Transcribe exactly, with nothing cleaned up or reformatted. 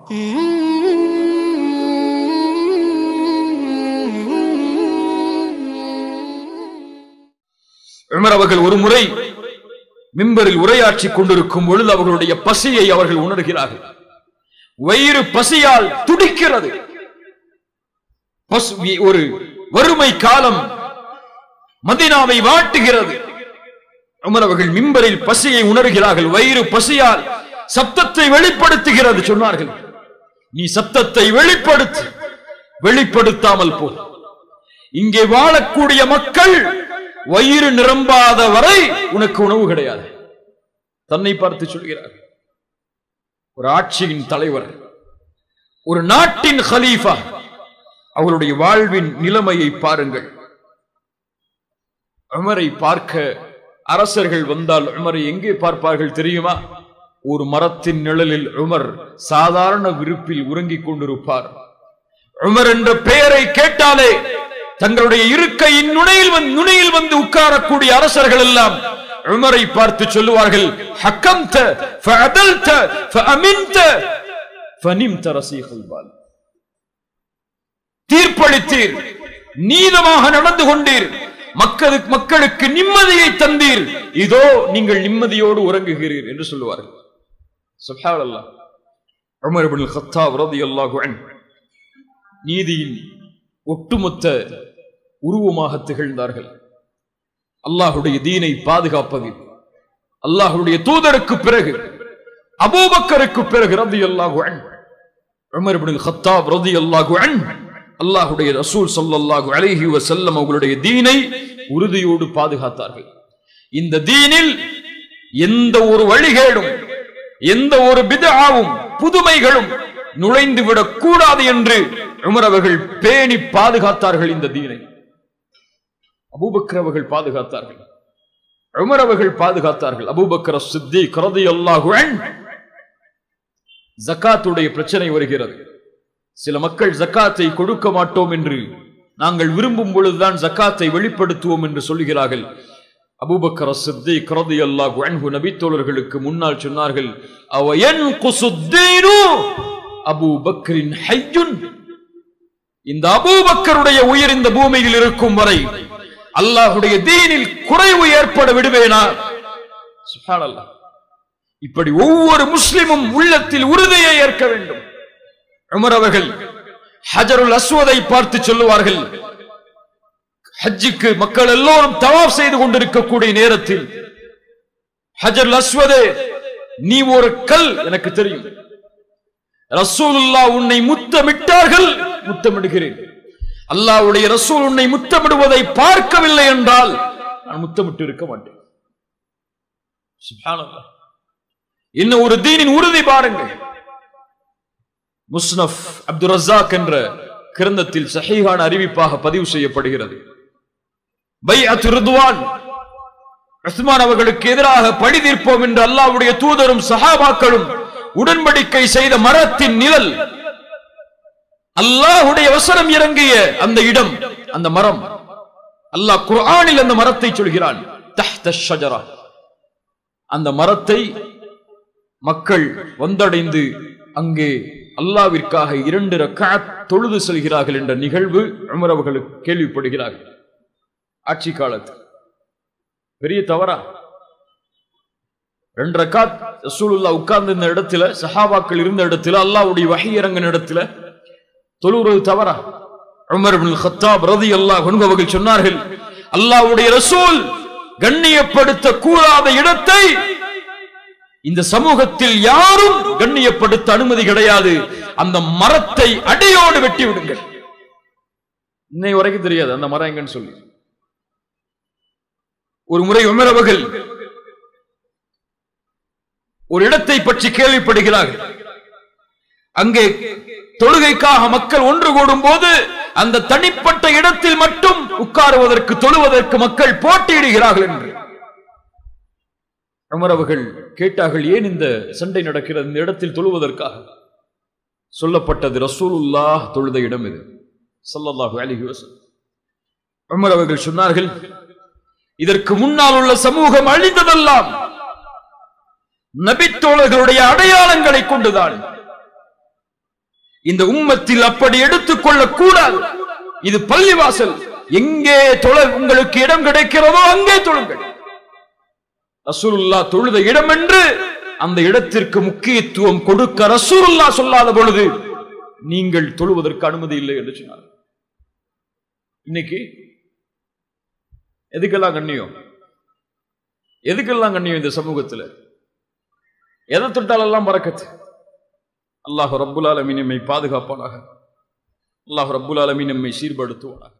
Umar அவர்கள் ஒரு முறை மிம்பரில் உரையாற்றிக் கொண்டிருக்கும் பொழுது அவர்களுடைய பசியை அவர்கள் உணர்கிறார்கள். வயிறு பசியால் துடிக்கிறது. ஒரு வறுமை காலம் மதீனாவை வாட்டுகிறது. உமர் அவர்கள் மிம்பரில் பசியை உணர்கிறார்கள். வயிறு பசியால் சப்தத்தை வெளிப்படுத்துகிறது. சொன்னார்கள், நீ சப்தத்தை வெளிப்படுத்து, வெளிப்படுத்தாமல் போ. இங்கே வாழக்கூடிய மக்கள் வயிறு நிரம்பாத வரை உனக்கு உணவு கிடையாது. தன்னை பார்த்து சொல்கிறார். ஒரு ஆட்சியின் தலைவர், ஒரு நாட்டின் கலீஃபா, அவருடைய வாழ்வின் நிலைமையை பாருங்கள். உமரை பார்க்க அரசர்கள் வந்தால் உமரை எங்கே பார்ப்பார்கள் தெரியுமா? ஒரு மரத்தின் நிழலில் உமர் சாதாரண விருப்பில் உறங்கிக் கொண்டிருப்பார். உமர் என்ற பெயரை கேட்டாலே தங்களுடைய இருக்கையின் நுனையில் நுனையில் வந்து உட்காரக்கூடிய அரசர்கள் எல்லாம் உமரை பார்த்து சொல்லுவார்கள், ஹக்கம்த ஃபஅதல்த ஃபஅமின்த ஃபனிம்த ரஸீகுல் பால். தீர்ப்பளித்தீர், நீதமாக நடந்து கொண்டீர், மக்களுக்கு மக்களுக்கு நிம்மதியை தந்தீர், இதோ நீங்கள் நிம்மதியோடு உறங்குகிறீர் என்று சொல்லுவார்கள். சுப்ஹானல்லாஹ். உமர் இப்னுல் கத்தாப் ரலியல்லாஹு அன்ஹு நீதியின் ஒட்டுமொத்த உருவமாக திகழ்ந்தார்கள். அல்லாஹ்வுடைய தீனை பாதுகாப்பதில் அல்லாஹ்வுடைய தூதருக்கு பிறகு அபூபக்கருக்கு பிறகு ரலியல்லாஹு அன்ஹு உமர் இப்னுல் கத்தாப் ரலியல்லாஹு அன்ஹு அல்லாஹ்வுடைய ரசூல் ஸல்லல்லாஹு அலைஹி வஸல்லம் அவர்களுடைய தீனை உறுதியோடு பாதுகாத்தார்கள். இந்த தீனில் எந்த ஒரு வழிகேடும் எந்த ஒரு பித்ஆவும் புதுமைகளும் நுழைந்து விடக் கூடாது என்று உமர் அவர்கள் பேணி பாதுகாத்தார்கள். இந்த தீனை அபூபக்கர் அவர்கள் பாதுகாத்தார்கள், உமர் அவர்கள் பாதுகாத்தார்கள். அபூபக்கர் சித்திக் ரலியல்லாஹு அன்ஹு. ஜகாத்துடைய பிரச்சனை வருகிறது. சில மக்கள் ஜகாத்தை கொடுக்க மாட்டோம் என்று நாங்கள் விரும்பும் பொழுதுதான் ஜகாத்தை வெளிப்படுத்துவோம் என்று சொல்கிறார்கள். அபூபக்கர் சித்திக் ரலியல்லாஹு அன்ஹு நபி தோழர்களுக்கு முன்னால் சொன்னார்கள், அவ யன்குசுத்தீனு அபூபக்கரின் ஹய்யுன். இந்த அபூபக்கருடைய உயிர் இந்த பூமியில் இருக்கும் வரை அல்லாஹ்வுடைய தீனில் குறைவு ஏற்பட விடுவேனா? சுப்ஹானல்லாஹ். இப்படி ஒவ்வொரு முஸ்லிமும் உள்ளத்தில் உறுதியை ஏற்க வேண்டும். உமர் அவர்கள் ஹஜருல் அஸ்வதை பார்த்து சொல்லுவார்கள், ஹஜ்ஜுக்கு மக்கள் எல்லோரும் தவாப் செய்து கொண்டிருக்கக்கூடிய நேரத்தில், ஹஜருல் அஸ்வதே, நீ ஒரு கல், எனக்கு தெரியும், ரசூலுல்லாஹ் உன்னை முத்தமிட்டார்கள், முத்தமிடுகிறேன். அல்லாஹ்வுடைய ரசூல் உன்னை முத்தமிடுவதை பார்க்கவில்லை என்றால் நான் முத்தமிட்டு இருக்க மாட்டேன். சுப்ஹானல்லாஹ். இன்னும் ஒரு தீனின் உறுதி பாருங்கள். முஸ்னஃப் அப்துர் ரஸாக் என்ற கிரந்தத்தில் சஹீஹான அறிவிப்பாக பதிவு செய்யப்படுகிறது. பைஅத்து ரிதுவான், உஸ்மான் அவர்களுக்கு எதிராக பழி தீர்ப்போம் என்று அல்லாஹ்வுடைய தூதரும் சஹாபாக்களும் உடன்படிக்கை செய்த மரத்தின் நிழல், அல்லாஹ்வுடைய வசனம் இறங்கிய அந்த இடம், அந்த மரம், அல்லாஹ் குர்ஆனில் அந்த மரத்தை சொல்கிறான், தஹ்த ஷஜரா. அந்த மரத்தை மக்கள் வந்தடைந்து அங்கே அல்லாஹ்விற்காக இரண்டு ரக்அத் தொழுது செல்கிறார்கள் என்ற நிகழ்வு உமர் அவர்களுக்கு கேள்விப்படுகிறார்கள். ஆட்சி காலத்தில் பெரிய தவறா? ரெண்டு ரக்காத் ரசூலுல்லாஹ் உட்கார்ந்து இருந்த இடத்துல, சஹாபாக்கள் இருந்த இடத்துல, அல்லாஹ்வுடைய வஹி இறங்கின இடத்துல தொழுவது தவறா? உமர் இப்னுல் கத்தாப் ரலியல்லாஹு அன்ஹு அவர்கள் சொன்னார்கள், அல்லாஹ்வுடைய ரசூல் கண்ணியப்படுத்த கூடாத இடத்தை இந்த சமூகத்தில் யாரும் கண்ணியப்படுத்த அனுமதி கிடையாது. அந்த மரத்தை அடியோடு வெட்டி விடுங்கள். இன்னை வரைக்கும் தெரியாது அந்த மரம் எங்கன்னு சொல்லி. ஒரு முறை உமர் அவர்கள் ஒரு இடத்தை பற்றி கேள்விப்படுகிறார்கள். அங்கே தொழுகைக்காக மக்கள் ஒன்று கூடும் போது அந்த தனிப்பட்ட இடத்தில் மட்டும் உட்காருவதற்கு, தொழுவதற்கு மக்கள் போட்டியிடுகிறார்கள் என்று உமர் அவர்கள் கேட்டார்கள், ஏன் இந்த சண்டை நடக்கிறது இந்த இடத்தில் தொழுவதற்காக? சொல்லப்பட்டது, ரசூலுல்லாஹ் தொழுத இடம் இது ஸல்லல்லாஹு அலைஹி வஸல்லம். உமர் அவர்கள் சொன்னார்கள், இதற்கு முன்னால் உள்ள சமூகம் அழிந்ததெல்லாம் நபித்தோழர்களுடைய அடையாளங்களை கொண்டுதான். இந்த உம்மத்தில் அப்படி எடுத்துக்கொள்ள கூடாது. இது பள்ளிவாசல், எங்கே தொழ உங்களுக்கு இடம் கிடைக்கிறதோ அங்கே தொழுங்கள். ரசூலுல்லாஹ் தொழுத இடம் என்று அந்த இடத்திற்கு முக்கியத்துவம் கொடுக்க ரசூலுல்லாஹ் சொல்லாத பொழுது நீங்கள் தொழுவதற்கு அனுமதி இல்லை என்று சொன்னார். இன்னைக்கு எதுக்கெல்லாம் கண்ணியம், எதுக்கெல்லாம் கண்ணியம் இந்த சமூகத்தில்? எதை தொட்டாலெல்லாம் பரக்கத்து. அல்லாஹ் ரப்புல் ஆலமீன் நம்மை பாதுகாப்பானாக. அல்லாஹ் ரப்புல் ஆலமீன் நம்மை சீர்படுத்துவானாக.